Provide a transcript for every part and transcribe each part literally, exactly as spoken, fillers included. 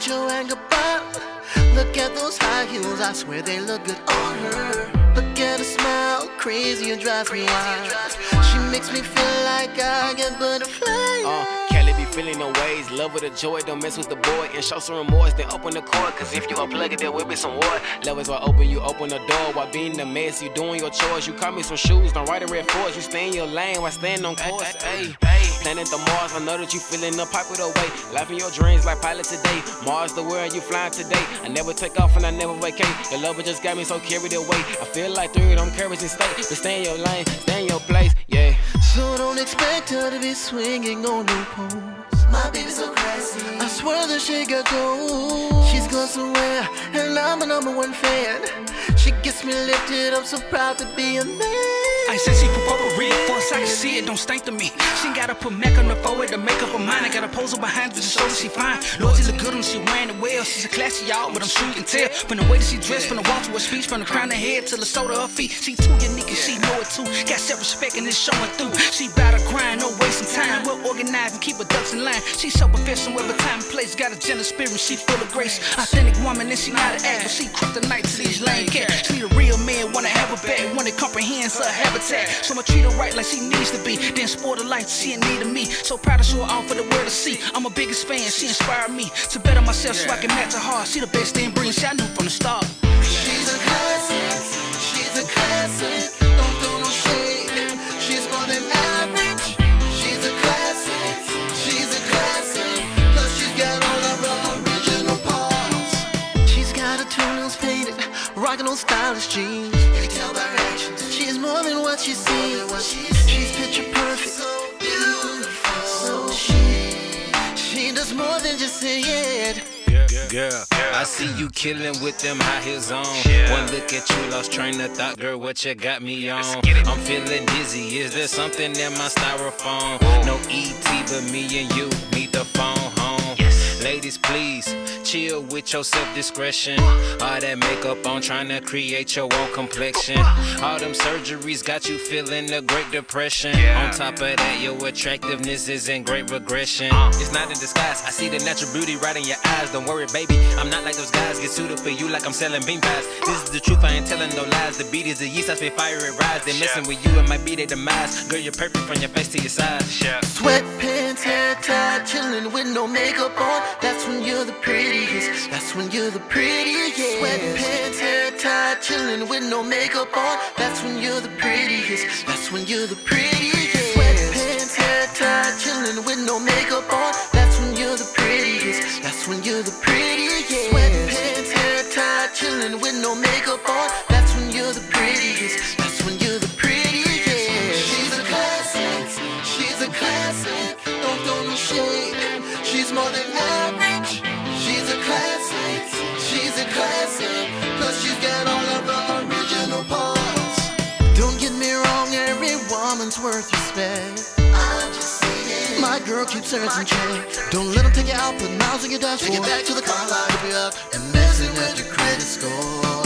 let your anger burn. Look at those high heels, I swear they look good on her. Look at her smile, crazy and drives me wild. She makes me feel like I get butterflies. Uh, Kelly be feeling no ways, love with a joy, don't mess with the boy. And show some remorse, then open the cord, cause if you unplug it, there will be some war. Love is wide open, you open the door. While being the mess, you doing your chores. You call me some shoes, don't ride a red force. You stay in your lane while staying on course. Ayy, planet the Mars, I know that you feeling the pipe with a way. Life in your dreams like pilot today. Mars the world, you flying today. I never take off and I never vacate. Your lover just got me so carried away. I feel like through it, I'm courage and state. But stay in your lane, stay in your place, yeah. So don't expect her to be swinging on no poles. My baby's so classy, I swear that she got gold. She's gone somewhere, and I'm a number one fan. She gets me lifted, I'm so proud to be a man. I said she put over red force, I can see it, don't stink to me. She gotta put Mac on the forehead to make up her mind. I gotta pose her behind to show that she fine. Lord, she look good when she wearing it well. She's a classy y'all, but I'm sure you can tell from the way that she dressed, from the walk to her speech, from the crown of her head to the sole of her feet. She too unique and she know it too. Got self-respect and it's showing through. She bout to grind, no wasting time. Well organized and keep her ducks in line. She's so professional every time and place. Got a gentle spirit, she full of grace. Authentic woman and she not an act, but she kryptonite to these lame cats. She need a real man, wanna have her back, one that comprehends her habitat. So I'ma treat her right like she needs to be. Then sport her life she in need of me. So proud to show her off for the world to see. I'm her biggest fan, she inspired me to better myself so I can match her heart. She the best thing breathing, she I knew from the start. She's a classic, she's a classic. Don't throw no shade, she's more than average. She's a classic, she's a classic. Plus she's got all of her original parts. She's got her two nails painted, rocking on stylish jeans. You can tell by her actions, she's more than what she seems. She's picture perfect, so beautiful. So she, she does more than just say it. Girl, I see you killing with them high heels on. One look at you, lost train of thought, girl, what you got me on? I'm feeling dizzy, is there something in my styrofoam? No E T but me and you, need the phone home. Ladies, please, chill with your self-discretion. All that makeup on, trying to create your own complexion. All them surgeries got you feeling the Great Depression. On top of that, your attractiveness is in great regression. It's not in disguise, I see the natural beauty right in your eyes. Don't worry, baby, I'm not like those guys. Get suited for you like I'm selling bean pies. This is the truth, I ain't telling no lies. The beat is the yeast, I spit fire, it rise. They messing with you, it might be their demise. Girl, you're perfect from your face to your side. Sweatpants, hair tied, chilling with no makeup on. That's when you're the prettiest. That's when you're the prettiest. Sweatpants, hair tied, chilling with no makeup on. That's when you're the prettiest. That's when you're the prettiest. Sweatpants, hair tied, chilling with no makeup on. That's when you're the prettiest. That's when you're the prettiest. Sweatpants, hair tied, chilling with no makeup on. That's when you're the prettiest. That's when you're the prettiest. She's a classic. She's a classic. Don't throw no shade. She's more than average. She's a classic. She's a classic. Plus she's got all of her original parts. Don't get me wrong, every woman's worth respect. I'm just saying. My girl keeps her in check. Don't let them take you out, put miles on your dashboard. Take it back to the car lot, pick you up, and messing with your credit score.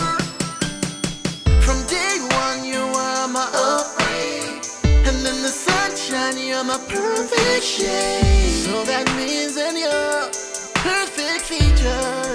From day one, you were my upgrade, and in the sunshine, you're my perfect shade. So that means that you're perfect features.